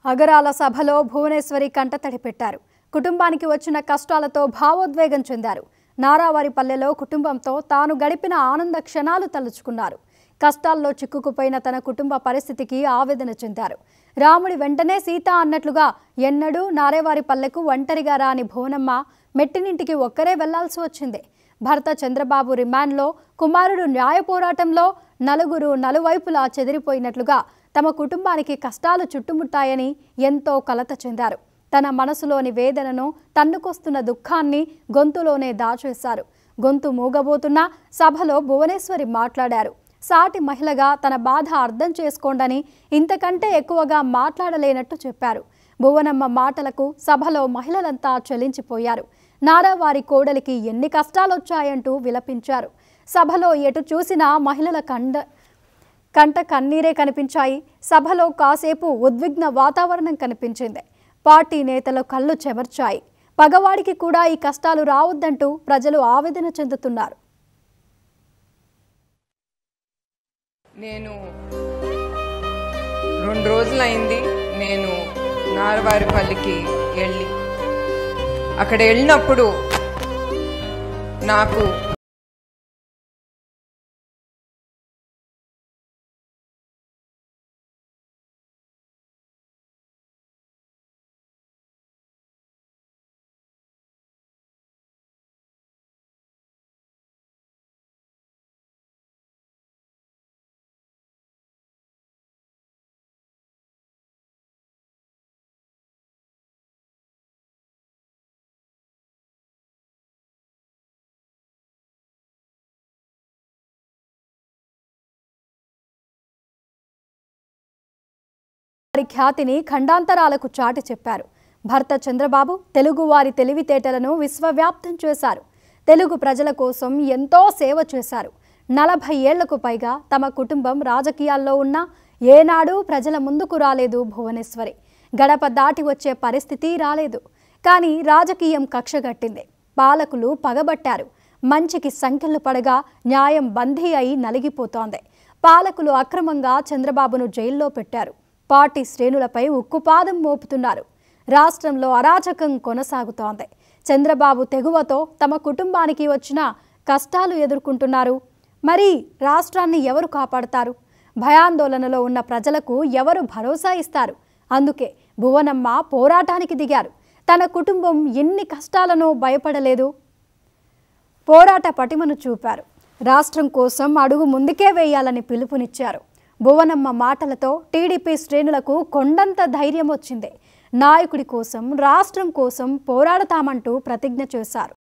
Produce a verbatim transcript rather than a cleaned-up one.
అగరాల సభలో భువనేశ్వరి కంటతడి పెట్టారు. కుటుంబానికి వచ్చిన కష్టాలతో భావోద్వేగం చెందారు. నారావారి పల్లెలో కుటుంబంతో తాను గడిపిన ఆనంద క్షణాలు తలుచుకున్నారు. కష్టాల్లో చిక్కుకుపోయిన తన కుటుంబ పరిస్థితికి ఆవేదన చెందారు. రాముడి వెంటనే సీత అన్నట్లుగా ఎన్నడూ నారేవారి పల్లెకు ఒంటరిగా రాని భువనమ్మ మెట్టినింటికి ఒక్కరే వెళ్లాల్సి వచ్చింది. భర్త చంద్రబాబు రిమాండ్లో, కుమారుడు న్యాయ పోరాటంలో నలుగురు నలువైపులా చెదిరిపోయినట్లుగా తమ కుటుంబానికి కష్టాలు చుట్టుముట్టాయని ఎంతో కలత చెందారు. తన మనసులోని వేదనను, తన్నుకొస్తున్న దుఃఖాన్ని గొంతులోనే దాచేశారు. గొంతు మూగబోతున్న సభలో భువనేశ్వరి మాట్లాడారు. సాటి మహిళగా తన బాధ అర్థం చేసుకోండని, ఇంతకంటే ఎక్కువగా మాట్లాడలేనట్టు చెప్పారు. భువనమ్మ మాటలకు సభలో మహిళలంతా చలించిపోయారు. నారావారి కోడలికి ఎన్ని కష్టాలొచ్చాయంటూ విలపించారు. సభలో ఎటు చూసినా మహిళల కండ కంట కన్నీరే కనిపించాయి. సభలో కాసేపు ఉద్విగ్న వాతావరణం కనిపించింది. పార్టీ నేతల కళ్ళు చెమర్చాయి. పగవాడికి కూడా ఈ కష్టాలు రావద్దంటూ ప్రజలు ఆవేదన చెందుతున్నారు. నేను రెండు రోజులైంది నేను నారవారిపల్లికి వెళ్ళి అక్కడ వెళ్ళినప్పుడు నాకు వారి ఖ్యాతిని ఖండాంతరాలకు చాటి చెప్పారు. భర్త చంద్రబాబు తెలుగు వారి తెలివితేటలను విశ్వవ్యాప్తం చేశారు. తెలుగు ప్రజల కోసం ఎంతో సేవ చేశారు. నలభై ఏళ్లకు పైగా తమ కుటుంబం రాజకీయాల్లో ఉన్నా ఏనాడూ ప్రజల ముందుకు రాలేదు భువనేశ్వరి. గడప దాటి వచ్చే పరిస్థితి రాలేదు. కానీ రాజకీయం కక్షగట్టింది. పాలకులు పగబట్టారు. మంచికి సంఖ్యలు పడగా న్యాయం బందీ అయి నలిగిపోతోంది. పాలకులు అక్రమంగా చంద్రబాబును జైల్లో పెట్టారు. పార్టీ శ్రేణులపై ఉక్కుపాదం మోపుతున్నారు. రాష్ట్రంలో అరాచకం కొనసాగుతోంది. చంద్రబాబు తెగువతో తమ కుటుంబానికి వచ్చిన కష్టాలు ఎదుర్కొంటున్నారు. మరి రాష్ట్రాన్ని ఎవరు కాపాడతారు? భయాందోళనలో ఉన్న ప్రజలకు ఎవరు భరోసా ఇస్తారు? అందుకే భువనమ్మ పోరాటానికి దిగారు. తన కుటుంబం ఎన్ని కష్టాలను భయపడలేదు. పోరాట పటిమను చూపారు. రాష్ట్రం కోసం అడుగు ముందుకే వేయాలని పిలుపునిచ్చారు. భువనమ్మ మాటలతో టీడీపీ శ్రేణులకు కొండంత ధైర్యం వచ్చింది. నాయకుడి కోసం, రాష్ట్రం కోసం పోరాడతామంటూ ప్రతిజ్ఞ చేశారు.